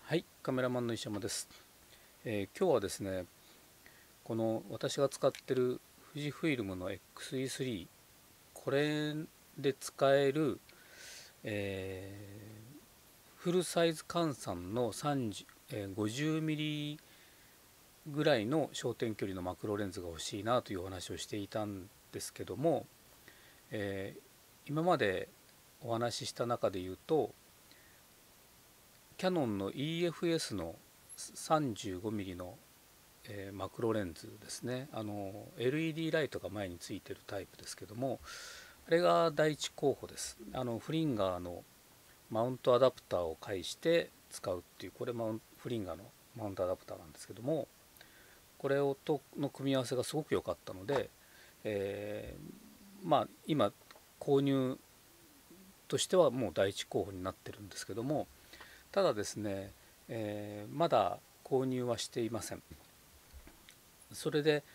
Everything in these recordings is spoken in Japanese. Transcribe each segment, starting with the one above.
はい、カメラマンの石山です。今日はですね、この私が使ってる富士フイルムの XE3、これで使える、フルサイズ換算の30、50ミリぐらいの焦点距離のマクロレンズが欲しいなというお話をしていたんですけども、今までお話しした中で言うと、キヤノンの EFS の 35mm のマクロレンズですね。LED ライトが前についてるタイプですけども、あれが第一候補です。フリンガーのマウントアダプターを介して使うっていう、これフリンガーのマウントアダプターなんですけども、これとの組み合わせがすごく良かったので、まあ今購入としてはもう第一候補になってるんですけども、ただですね、まだ購入はしていません。それで、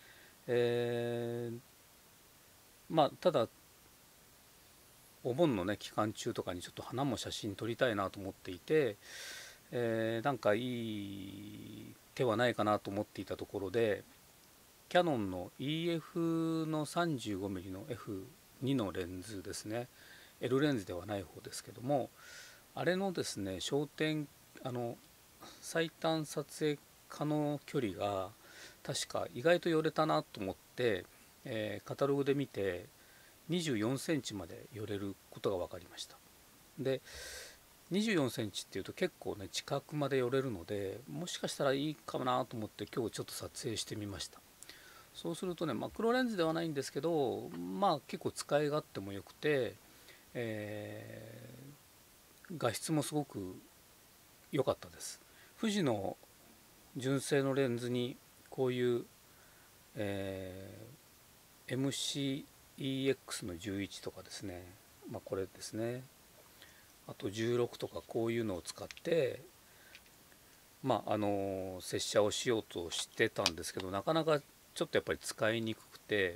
ただお盆のね期間中とかにちょっと花も写真撮りたいなと思っていて、なんかいい手はないかなと思っていたところで、キヤノンの EF の 35mm の F2 のレンズですね。 L レンズではない方ですけども、あれのですね焦点、最短撮影可能距離が確か意外と寄れたなと思って、カタログで見て24センチまで寄れることが分かりました。で24センチっていうと結構ね近くまで寄れるので、もしかしたらいいかなと思って今日ちょっと撮影してみました。そうするとね、マクロレンズではないんですけど、まあ結構使い勝手も良くて、画質もすごく良かったです。富士の純正のレンズにこういう、MCEX の11とかですね、これですね、あと16とかこういうのを使って拙者をしようとしてたんですけど、なかなかちょっとやっぱり使いにくくて、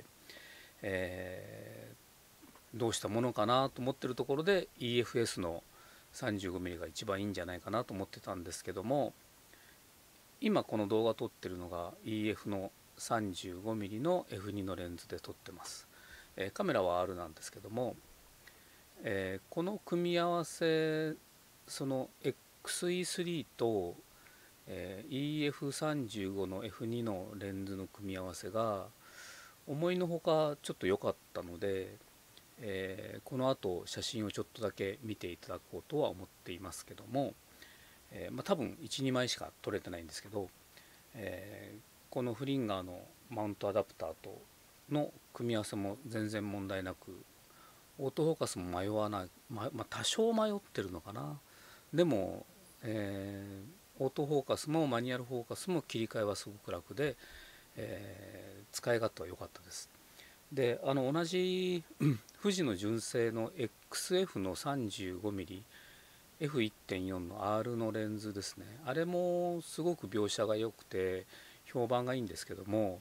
どうしたものかなと思ってるところで EFS の 35mm が一番いいんじゃないかなと思ってたんですけども、今この動画撮ってるのが EF の 35mm の F2 のレンズで撮ってます。カメラは R なんですけども、この組み合わせ、その XE3 と、EF35 の F2 のレンズの組み合わせが思いのほかちょっと良かったので、この後写真をちょっとだけ見ていただこうとは思っていますけども、多分12枚しか撮れてないんですけど、このフリンガーのマウントアダプターとの組み合わせも全然問題なく、オートフォーカスも迷わない、多少迷ってるのかな。でも、オートフォーカスもマニュアルフォーカスも切り替えはすごく楽で、使い勝手は良かったです。で同じ富士の純正の XF の 35mm F1.4 の R のレンズですね、あれもすごく描写が良くて評判がいいんですけども、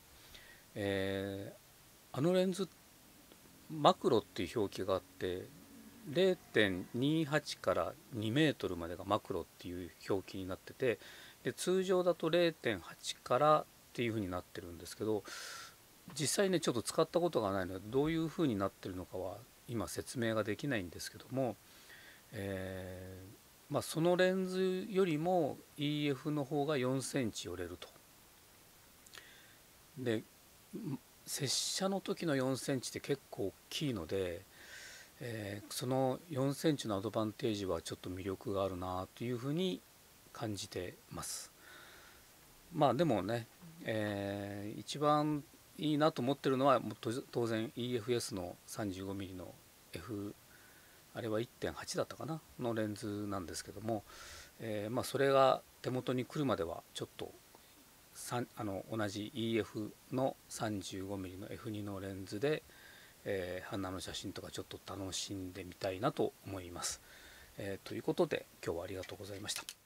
あのレンズマクロっていう表記があって、0.28から2メートルまでがマクロっていう表記になってて、で通常だと0.8からっていう風になってるんですけど、実際ねちょっと使ったことがないのでどういう風になってるのかは今説明ができないんですけども、そのレンズよりも EF の方が4センチ寄れると。で拙者の時の4センチって結構大きいので、その4センチのアドバンテージはちょっと魅力があるなというふうに感じてます。でもね、一番いいなと思ってるのは当然 EFS の 35mm の F、 あれは 1.8 だったかなのレンズなんですけども、それが手元に来るまではちょっと同じ EF の 35mm の F2 のレンズで、花の写真とかちょっと楽しんでみたいなと思います。ということで今日はありがとうございました。